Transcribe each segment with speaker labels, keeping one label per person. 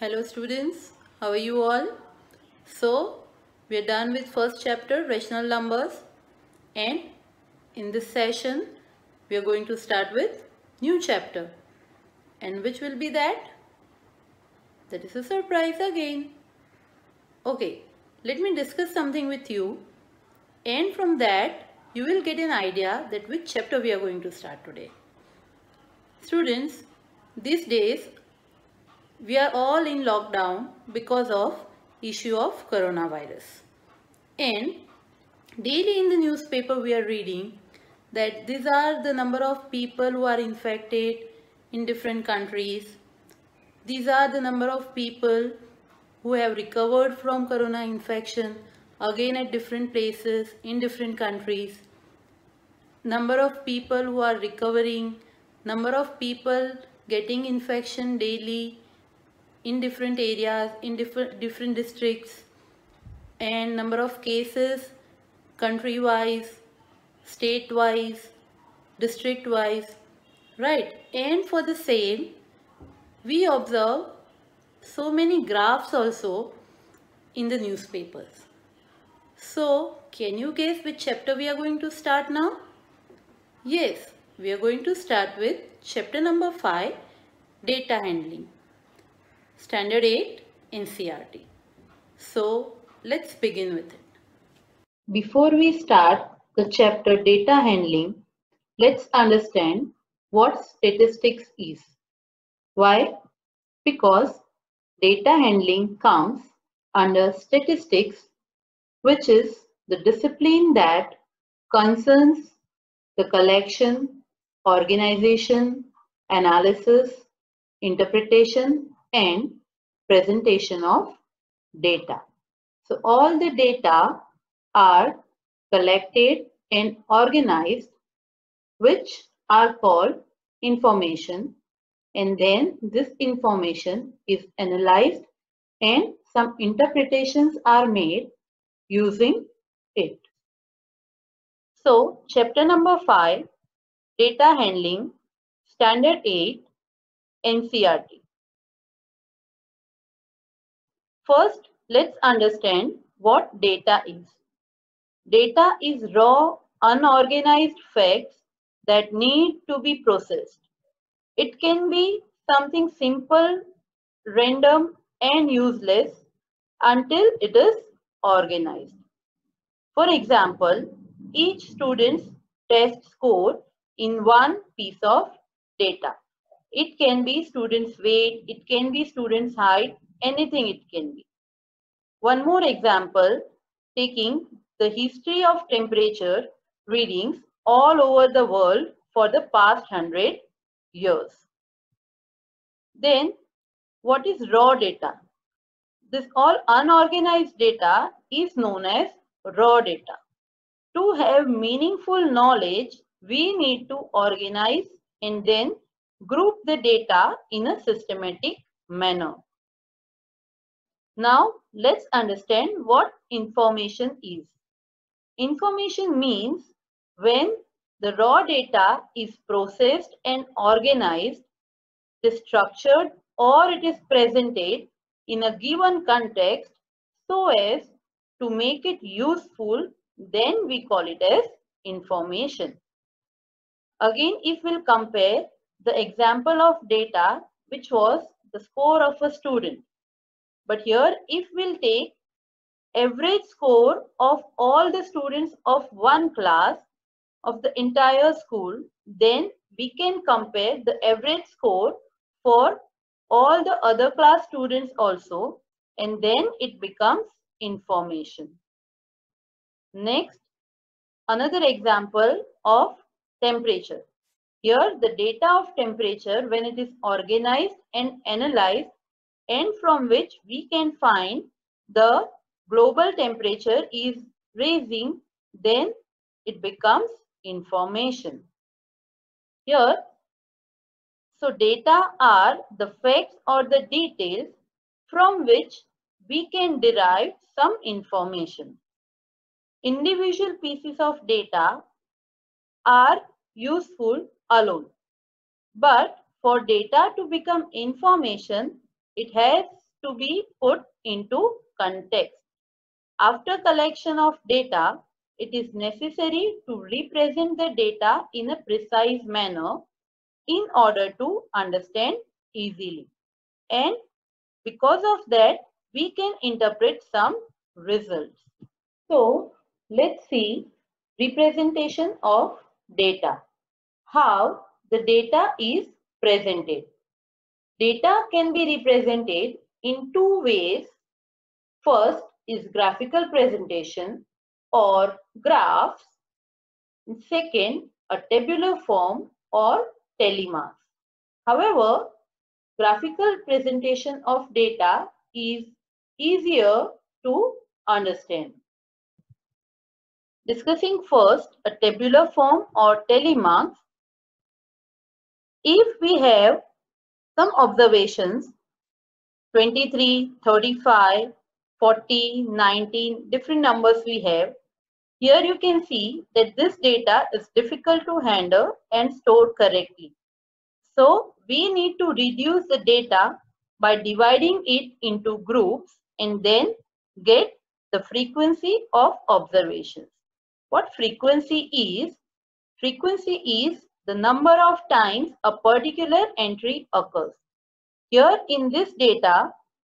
Speaker 1: Hello students, how are you all? So, we are done with first chapter, rational numbers, and in this session, we are going to start with new chapter. And which will be that? That is a surprise again. Okay, let me discuss something with you, and from that, you will get an idea that which chapter we are going to start today. Students, these days, we are all in lockdown because of issue of coronavirus. And daily in the newspaper we are reading that these are the number of people who are infected in different countries. These are the number of people who have recovered from corona infection again at different places in different countries. Number of people who are recovering, number of people getting infection daily in different areas, in different districts, and number of cases country-wise, state-wise, district-wise, right? And for the same, we observe so many graphs also in the newspapers. So, can you guess which chapter we are going to start now? Yes, we are going to start with chapter number 5, data handling. Standard 8 NCERT. So, let's begin with it. Before we start the chapter data handling, let's understand what statistics is. Why? Because data handling comes under statistics, which is the discipline that concerns the collection, organization, analysis, interpretation, and presentation of data. So all the data are collected and organized, which are called information, and then this information is analyzed and some interpretations are made using it. So chapter number 5, data handling, standard 8 NCERT. First, let's understand what data is. Data is raw, unorganized facts that need to be processed. It can be something simple, random, and useless until it is organized. For example, each student's test score in one piece of data. It can be student's weight, it can be student's height, anything it can be. One more example, taking the history of temperature readings all over the world for the past 100 years. Then, what is raw data? This all unorganized data is known as raw data. To have meaningful knowledge, we need to organize and then group the data in a systematic manner. Now, let's understand what information is. Information means when the raw data is processed and organized, it is structured or it is presented in a given context so as to make it useful, then we call it as information. Again, if we'll compare the example of data, which was the score of a student. But here, if we'll take average score of all the students of one class of the entire school, then we can compare the average score for all the other class students also, and then it becomes information. Next, another example of temperature. Here, the data of temperature, when it is organized and analyzed, and from which we can find the global temperature is rising, then it becomes information. Here, so data are the facts or the details from which we can derive some information. Individual pieces of data are useful alone, but for data to become information, it has to be put into context. After collection of data, it is necessary to represent the data in a precise manner in order to understand easily. And because of that, we can interpret some results. So, let's see representation of data. How the data is presented. Data can be represented in two ways. First is graphical presentation or graphs. Second, a tabular form or telemarks. However, graphical presentation of data is easier to understand. Discussing first a tabular form or telemarks. If we have some observations, 23, 35, 40, 19, different numbers we have. Here you can see that this data is difficult to handle and store correctly. So we need to reduce the data by dividing it into groups and then get the frequency of observations. What frequency is? Frequency is the number of times a particular entry occurs. Here in this data,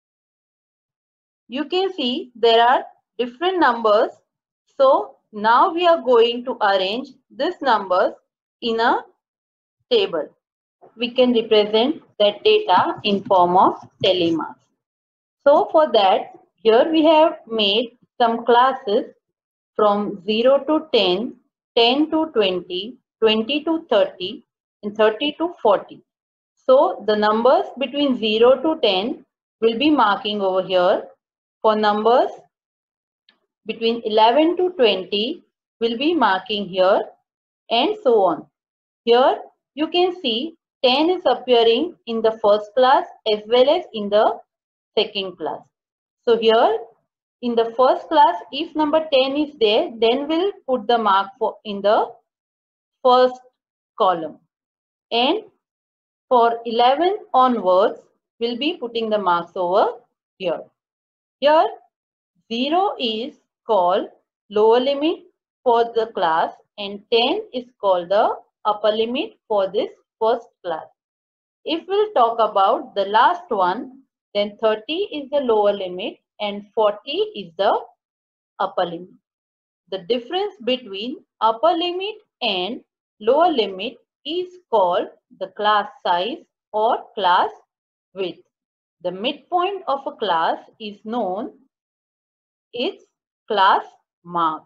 Speaker 1: you can see there are different numbers. So now we are going to arrange these numbers in a table. We can represent that data in form of telemarks. So for that, here we have made some classes from 0 to 10, 10 to 20, 20 to 30, and 30 to 40. So the numbers between 0 to 10 will be marking over here. For numbers between 11 to 20 will be marking here, and so on. Here you can see 10 is appearing in the first class as well as in the second class. So here in the first class, if number 10 is there, then we'll put the mark in the first column. And for 11 onwards, we'll be putting the marks over here. Here 0 is called lower limit for the class and 10 is called the upper limit for this first class. If we'll talk about the last one, then 30 is the lower limit and 40 is the upper limit. The difference between upper limit and lower limit is called the class size or class width. The midpoint of a class is known its class mark.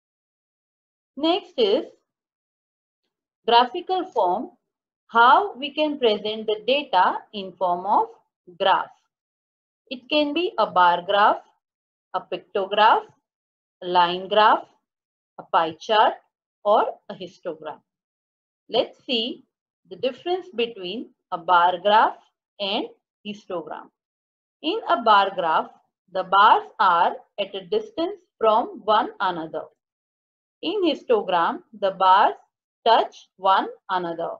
Speaker 1: Next is graphical form. How we can present the data in form of graph. It can be a bar graph, a pictograph, a line graph, a pie chart, or a histogram. Let's see the difference between a bar graph and histogram. In a bar graph, the bars are at a distance from one another. In histogram, the bars touch one another.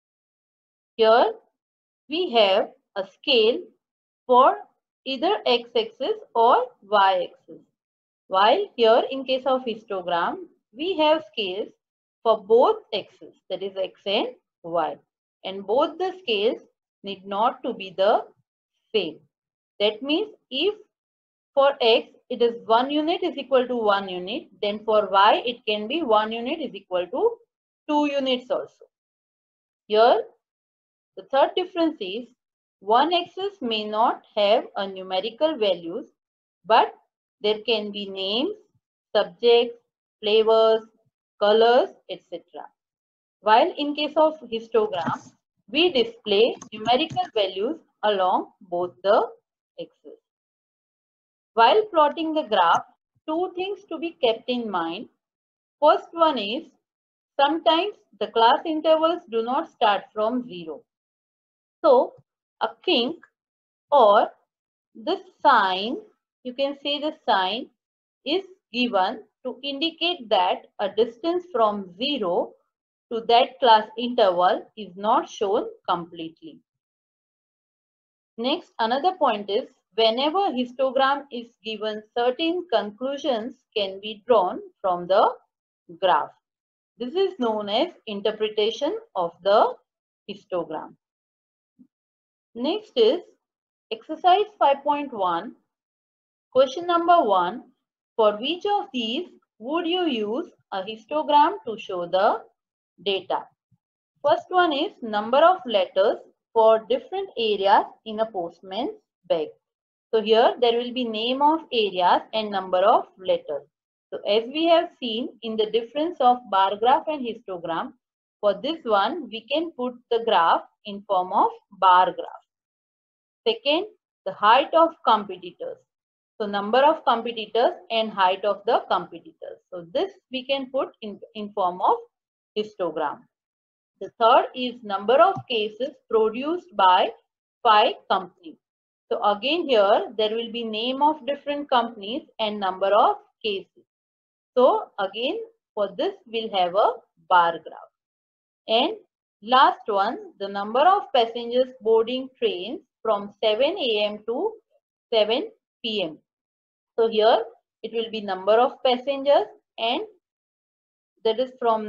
Speaker 1: Here we have a scale for either x-axis or y-axis. While here in case of histogram, we have scales for both axes, that is x and y. And both the scales need not to be the same. That means if for x it is 1 unit is equal to 1 unit, then for y it can be 1 unit is equal to 2 units also. Here the third difference is one axis may not have a numerical values, but there can be names, subjects, flavors, colors, etc. While in case of histogram, we display numerical values along both the axes. While plotting the graph, two things to be kept in mind. First one is sometimes the class intervals do not start from 0. So a kink or the sign, you can say the sign is given to indicate that a distance from 0 to that class interval is not shown completely. Next, another point is whenever histogram is given, certain conclusions can be drawn from the graph. This is known as interpretation of the histogram. Next is exercise 5.1. Question number 1. For which of these would you use a histogram to show the data? First one is number of letters for different areas in a postman's bag. So here there will be name of areas and number of letters. So as we have seen in the difference of bar graph and histogram, for this one we can put the graph in form of bar graph. Second, the height of competitors. So number of competitors and height of the competitors. So this we can put in form of histogram. The third is number of cases produced by 5 companies. So again here there will be name of different companies and number of cases. So again for this we'll have a bar graph. And last one, the number of passengers boarding trains from 7 a.m. to 7 p.m. So here it will be number of passengers, and that is from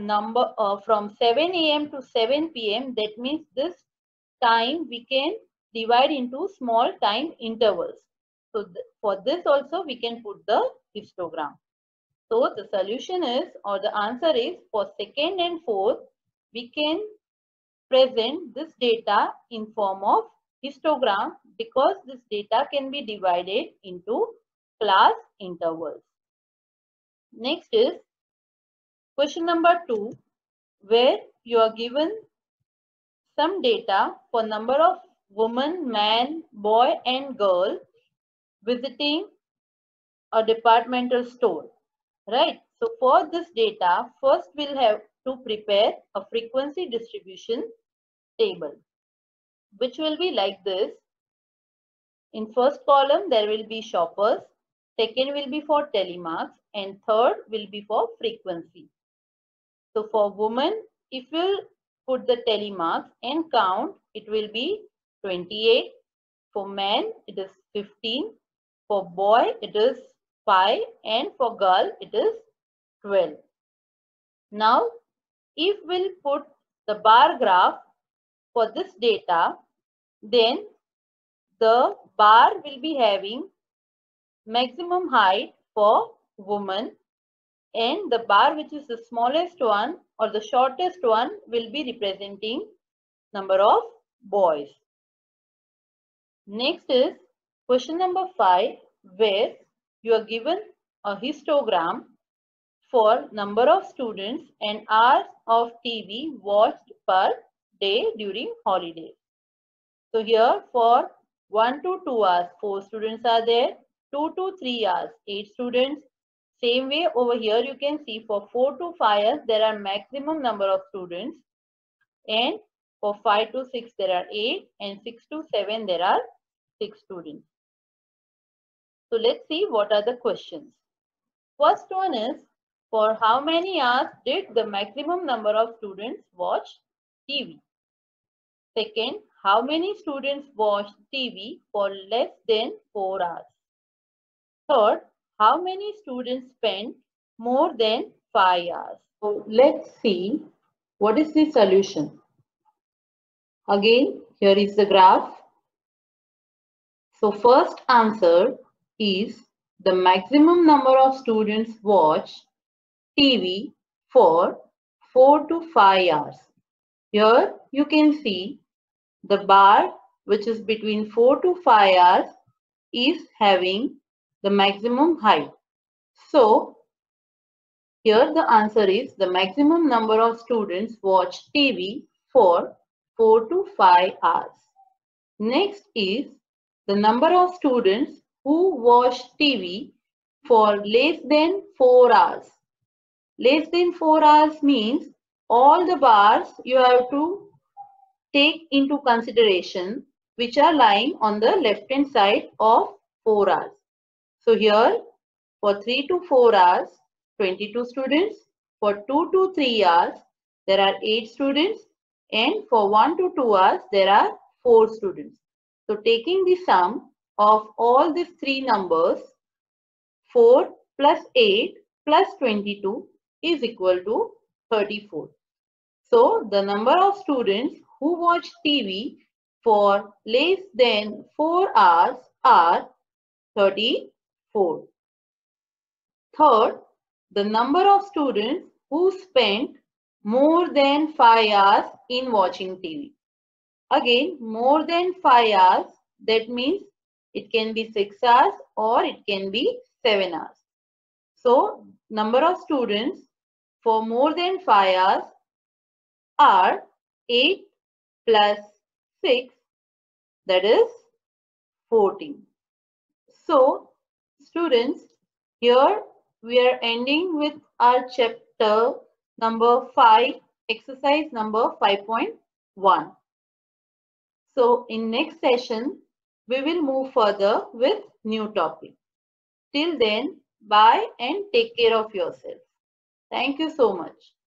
Speaker 1: 7 a.m. to 7 p.m. That means this time we can divide into small time intervals. So for this also we can put the histogram. So the solution is, or the answer is, for second and fourth we can present this data in form of histogram because this data can be divided into class intervals. Next is question number 2, where you are given some data for number of women, man, boy and girl visiting a departmental store, right? So for this data, first we'll have to prepare a frequency distribution table, which will be like this. In first column, there will be shoppers, second will be for telemarks, and third will be for frequency. So for women, if we'll put the telemarks and count, it will be 28. For men, it is 15. For boy, it is 5. And for girl, it is 12. Now, if we'll put the bar graph for this data, then the bar will be having maximum height for women, and the bar which is the smallest one or the shortest one will be representing number of boys. Next is question number 5, where you are given a histogram for number of students and hours of TV watched per day during holidays. So here for 1 to 2 hours, 4 students are there. 2 to 3 hours, 8 students. Same way over here you can see for 4 to 5 hours there are maximum number of students, and for 5 to 6 there are 8, and 6 to 7 there are 6 students. So let's see what are the questions. First one is, for how many hours did the maximum number of students watch TV? Second, how many students watched TV for less than 4 hours? Third, how many students spent more than 5 hours? So let's see what is the solution. Again, here is the graph. So first answer is the maximum number of students watch TV for 4 to 5 hours. Here you can see the bar which is between 4 to 5 hours is having the maximum height. So here the answer is the maximum number of students watch TV for 4 to 5 hours. Next is the number of students who watch TV for less than 4 hours. Less than 4 hours means all the bars you have to take into consideration which are lying on the left hand side of 4 hours. So here for 3 to 4 hours, 22 students. For 2 to 3 hours, there are 8 students. And for 1 to 2 hours, there are 4 students. So taking the sum, of all these three numbers, 4 plus 8 plus 22 is equal to 34. So the number of students who watch TV for less than 4 hours are 34. Third, the number of students who spent more than 5 hours in watching TV. Again, more than 5 hours, that means it can be 6 hours or it can be 7 hours. So, number of students for more than 5 hours are 8 plus 6, that is 14. So, students, here we are ending with our chapter number 5, exercise number 5.1. So, in next session, we will move further with new topic. Till then, bye and take care of yourself. Thank you so much.